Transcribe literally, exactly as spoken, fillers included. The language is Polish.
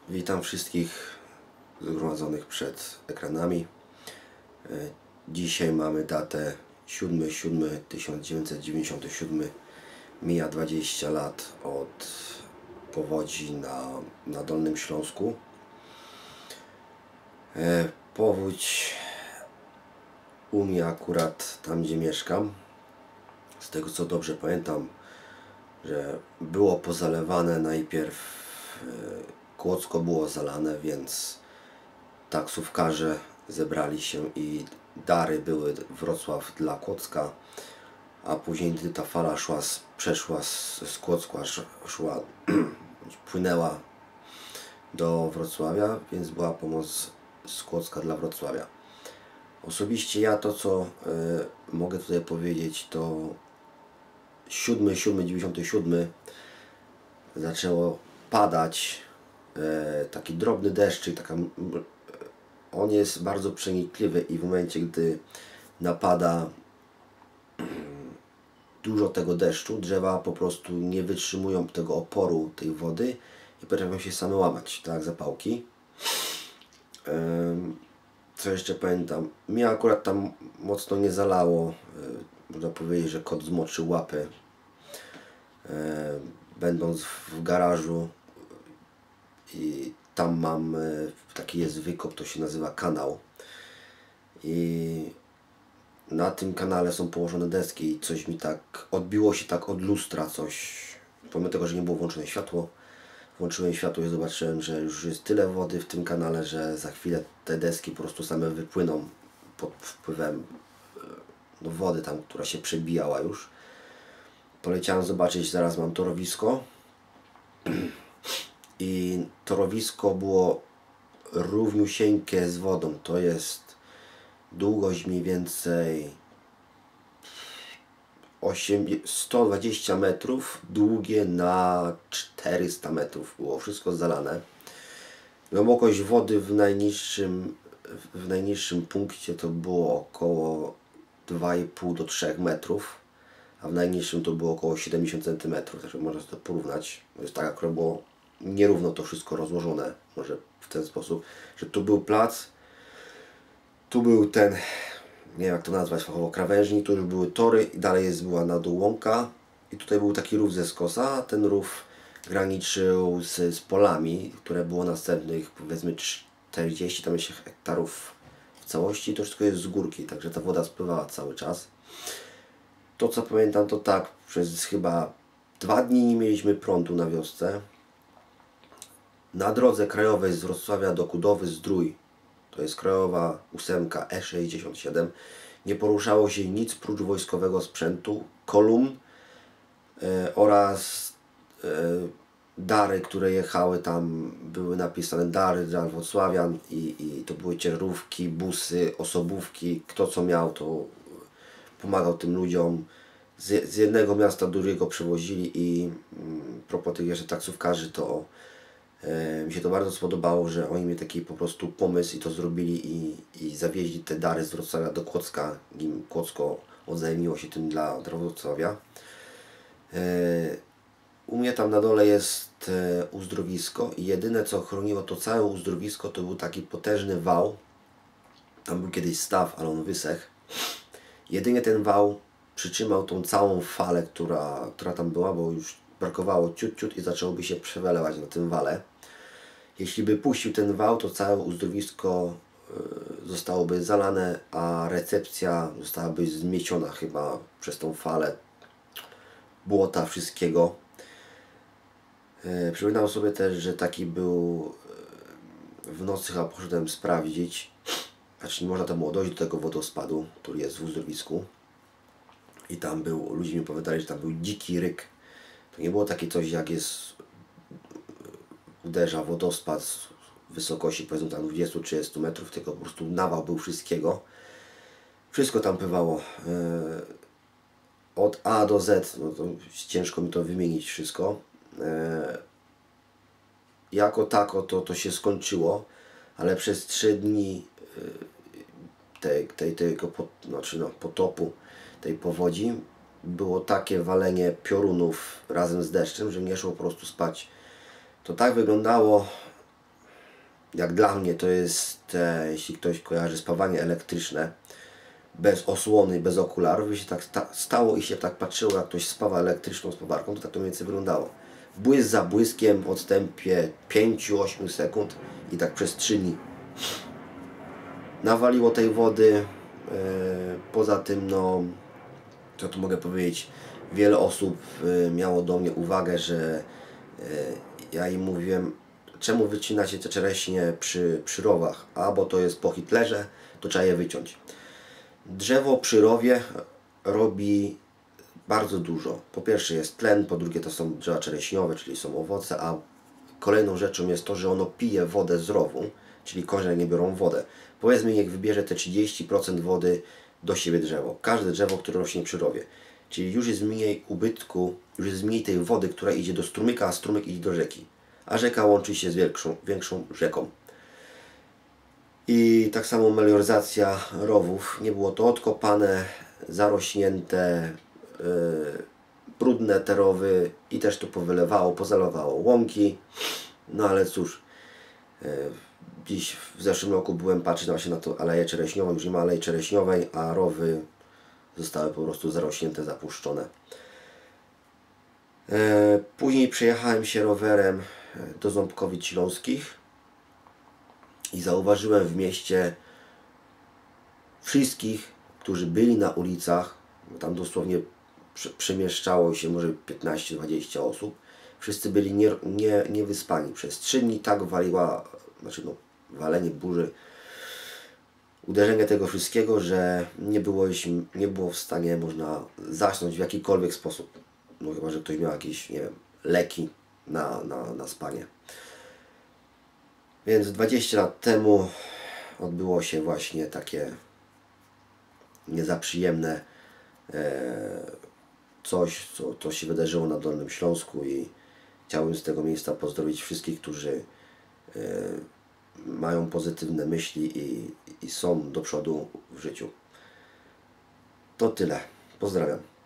Witam wszystkich zgromadzonych przed ekranami. Dzisiaj mamy datę siódmy siódmy tysiąc dziewięćset dziewięćdziesiąty siódmy. Mija dwadzieścia lat od powodzi na, na Dolnym Śląsku. Powódź u mnie akurat tam, gdzie mieszkam. Z tego co dobrze pamiętam, że było pozalewane najpierw, Kłodzko było zalane, więc taksówkarze zebrali się i dary były Wrocław dla Kłodzka, a później, gdy ta fala szła, przeszła z, z Kłodzka, szła, płynęła do Wrocławia, więc była pomoc z Kłodzka dla Wrocławia. Osobiście ja to, co y, mogę tutaj powiedzieć, to siódmy siódmy dziewięćdziesiąty siódmy zaczęło padać e, taki drobny deszczyk, taka, on jest bardzo przenikliwy i w momencie, gdy napada dużo tego deszczu, drzewa po prostu nie wytrzymują tego oporu tej wody i potrafią się same łamać, tak, zapałki. E, co jeszcze pamiętam? Mnie akurat tam mocno nie zalało, e, można powiedzieć, że kot zmoczył łapy. E, będąc w garażu i tam mam e, taki jest wykop, to się nazywa kanał i na tym kanale są położone deski i coś mi tak odbiło się tak od lustra coś, pomimo tego, że nie było włączone światło. Włączyłem światło i zobaczyłem, że już jest tyle wody w tym kanale, że za chwilę te deski po prostu same wypłyną pod wpływem no, wody tam, która się przebijała już. Poleciałem zobaczyć, zaraz mam torowisko i torowisko było równiusieńkie z wodą. To jest długość mniej więcej sto dwadzieścia metrów, długie na czterysta metrów. Było wszystko zalane. Głębokość wody w najniższym, w najniższym punkcie to było około dwa i pół do trzech metrów. A w najniższym to było około siedemdziesiąt centymetrów, także można to porównać. To jest tak, akurat było nierówno to wszystko rozłożone, może w ten sposób, że tu był plac, tu był ten, nie wiem jak to nazwać fachowo, krawężnik, tu już były tory i dalej jest, była na dół łąka i tutaj był taki rów ze skosa, a ten rów graniczył z, z polami, które było następnych powiedzmy czterdzieści tam jeszcze hektarów w całości, to wszystko jest z górki, także ta woda spływała cały czas. To co pamiętam to tak, przez chyba dwa dni nie mieliśmy prądu na wiosce. Na drodze krajowej z Wrocławia do Kudowy-Zdrój, to jest krajowa ósemka E sześćdziesiąt siedem, nie poruszało się nic prócz wojskowego sprzętu, kolumn e, oraz e, dary, które jechały tam, były napisane dary dla wrocławian i, i to były ciężarówki, busy, osobówki, kto co miał to pomagał tym ludziom. Z, z jednego miasta do drugiego przewozili i mm, propos tych jeszcze taksówkarzy, to e, mi się to bardzo spodobało, że oni mieli taki po prostu pomysł i to zrobili i, i zawieźli te dary z Wrocławia do Kłodzka, nim Kłodzko odzajmiło się tym dla, dla Wrocławia. E, u mnie tam na dole jest e, uzdrowisko i jedyne co chroniło to całe uzdrowisko to był taki potężny wał. Tam był kiedyś staw, ale on wysechł. Jedynie ten wał przytrzymał tą całą falę, która, która tam była, bo już brakowało ciut, ciut i zaczęłoby się przewelewać na tym wale. Jeśli by puścił ten wał, to całe uzdrowisko y, zostałoby zalane, a recepcja zostałaby zmieciona chyba przez tą falę błota, wszystkiego. Y, przypominam sobie też, że taki był y, w nocy, chyba poszedłem sprawdzić. Znaczy nie można tam było dojść do tego wodospadu, który jest w uzdrowisku. I tam był, ludzie mi opowiadali, że tam był dziki ryk. To nie było takie coś jak jest, uderza wodospad z wysokości powiedzmy tam dwudziestu trzydziestu metrów, tylko po prostu nawał był wszystkiego. Wszystko tam pływało. Od A do Z, no to ciężko mi to wymienić wszystko. Jako tako to, to się skończyło, ale przez trzy dni tej, tej, tego pot, znaczy no, potopu, tej powodzi było takie walenie piorunów razem z deszczem, że nie szło po prostu spać. To tak wyglądało jak dla mnie to jest, e, jeśli ktoś kojarzy spawanie elektryczne, bez osłony, bez okularów, i się tak sta stało i się tak patrzyło, jak ktoś spawa elektryczną spawarką, to tak to mniej więcej wyglądało. Błysk za błyskiem w odstępie pięć do ośmiu sekund i tak przez trzy dni. Nawaliło tej wody, e, poza tym, no, co tu mogę powiedzieć, wiele osób e, miało do mnie uwagę, że e, ja im mówiłem, czemu wycinacie te czereśnie przy, przy rowach, a bo to jest po Hitlerze, to trzeba je wyciąć. Drzewo przy rowie robi bardzo dużo. Po pierwsze jest tlen, po drugie to są drzewa czereśniowe, czyli są owoce, a kolejną rzeczą jest to, że ono pije wodę z rowu, czyli korzenie biorą wodę. Powiedzmy, niech wybierze te trzydzieści procent wody do siebie drzewo. Każde drzewo, które rośnie przy rowie. Czyli już jest mniej ubytku, już jest mniej tej wody, która idzie do strumyka, a strumyk idzie do rzeki. A rzeka łączy się z większą, większą rzeką. I tak samo melioryzacja rowów. Nie było to odkopane, zarośnięte, yy, brudne te rowy i też to powylewało, pozalewało łąki. No ale cóż, yy, dziś w zeszłym roku byłem patrzeć właśnie na tą aleję czereśniową, już nie ma alei czereśniowej, a rowy zostały po prostu zarośnięte, zapuszczone. Yy, później przejechałem się rowerem do Ząbkowic Śląskich i zauważyłem w mieście wszystkich, którzy byli na ulicach, tam dosłownie przemieszczało się może piętnaście dwadzieścia osób, wszyscy byli nie, nie, niewyspani. Przez trzy dni tak waliła, znaczy no, walenie burzy, uderzenie tego wszystkiego, że nie było, nie było w stanie można zasnąć w jakikolwiek sposób. No chyba, że ktoś miał jakieś, nie wiem, leki na, na, na spanie. Więc dwadzieścia lat temu odbyło się właśnie takie niezaprzyjemne e, coś, co, co się wydarzyło na Dolnym Śląsku, i chciałbym z tego miejsca pozdrowić wszystkich, którzy e, mają pozytywne myśli i, i są do przodu w życiu. To tyle. Pozdrawiam.